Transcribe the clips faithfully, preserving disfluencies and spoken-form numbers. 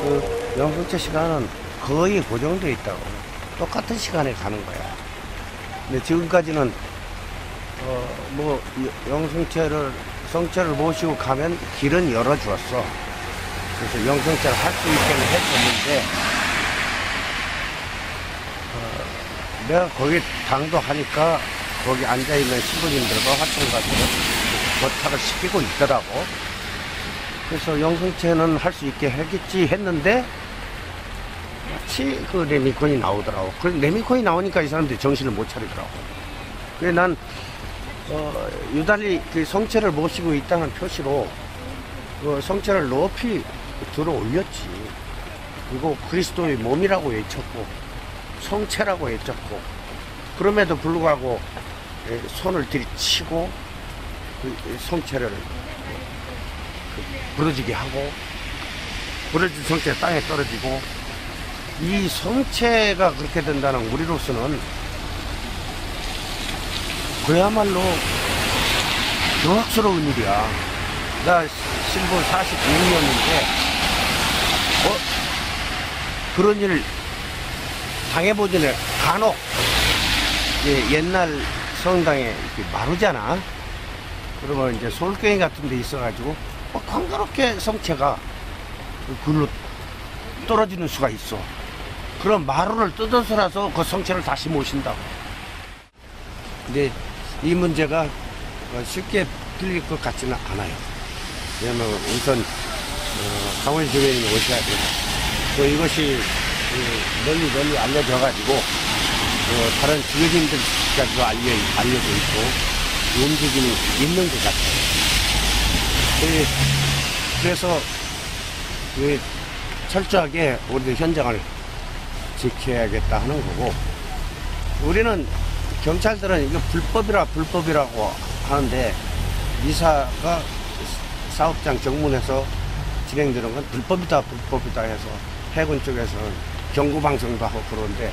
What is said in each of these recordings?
그 영성체 시간은 거의 고정되어 있다고. 똑같은 시간에 가는 거야. 근데 지금까지는 어 뭐 영성체를 성체를 모시고 가면 길은 열어주었어. 그래서 영성체를 할 수 있게는 했었는데 어 내가 거기 당도하니까 거기 앉아있는 신부님들과 활동가들은 도착을 시키고 있더라고. 그래서 영성체는 할 수 있게 하겠지 했는데 마치 그 레미콘이 나오더라고. 그 레미콘이 나오니까 이 사람들이 정신을 못 차리더라고. 그래서 난 어, 유달리 그 성체를 모시고 있다는 표시로 그 성체를 높이 들어 올렸지. 그리고 그리스도의 몸이라고 외쳤고 성체라고 외쳤고, 그럼에도 불구하고 손을 들이치고 그 성체를 부러지게 하고, 부러진 성체가 땅에 떨어지고, 이 성체가 그렇게 된다는 우리로서는 그야말로 경악스러운 일이야. 나 신부 사십육 년인데 어? 그런 일을 당해보지는 간혹 이제 옛날 성당에 이렇게 마루잖아. 그러면 이제 솔교회 같은 데 있어가지고 어, 광그럽게 성체가 글로 떨어지는 수가 있어. 그럼 마루를 뜯어서라서 그 성체를 다시 모신다고. 근데 이 문제가 쉽게 풀릴 것 같지는 않아요. 왜냐면 우선 어, 강원 주변에 오셔야 돼요. 또 이것이 그 널리 널리 알려져 가지고 어, 다른 주교님들까지도 알려, 알려져 있고 움직임이 있는 것 같아요. 그, 그래서 그 철저하게 우리도 현장을 지켜야겠다 하는 거고, 우리는 경찰들은 이거 불법이라 불법이라고 하는데 미사가 사업장 정문에서 진행되는 건 불법이다 불법이다 해서 해군 쪽에서는 경고방송도 하고 그러는데,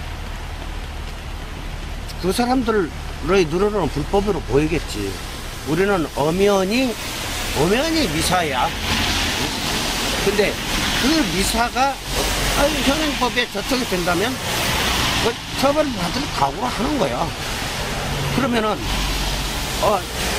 그 사람들의 눈으로는 불법으로 보이겠지. 우리는 엄연히 엄연히 미사야. 근데 그 미사가 현행법에 저촉이 된다면 그 처벌을 받을 각오를 하는 거야. 그러면은 어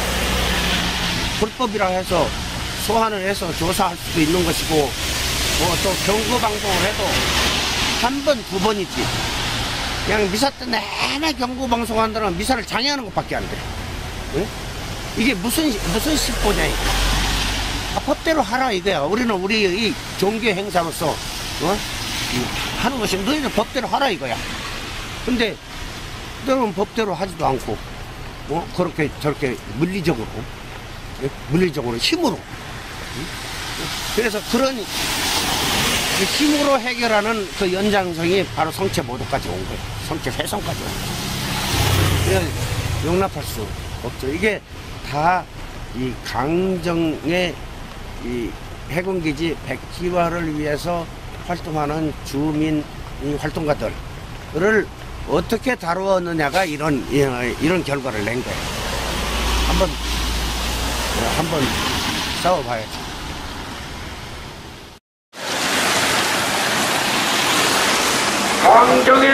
불법이라 해서 소환을 해서 조사할 수도 있는 것이고, 뭐 또 경고 방송을 해도 한 번, 두 번이지. 그냥 미사 때 내내 경고 방송한다는 미사를 장애하는 것밖에 안 돼. 응? 이게 무슨 무슨 십보냐 이거. 아, 법대로 하라 이거야. 우리는 우리 이 종교 행사로서 어? 하는 것이 너희들 법대로 하라 이거야. 근데 너는 법대로 하지도 않고 뭐 그렇게 저렇게 물리적으로 물리적으로 힘으로, 그래서 그런 힘으로 해결하는 그 연장성이 바로 성체 모독까지 온 거예요. 성체 훼손까지 온 거예요. 용납할 수 없죠. 이게 다 이 강정의 이 해군기지 백지화를 위해서 활동하는 주민 활동가들을 어떻게 다루었느냐가 이런 이런 결과를 낸 거예요. 한번 한번 싸워봐야지. 강정의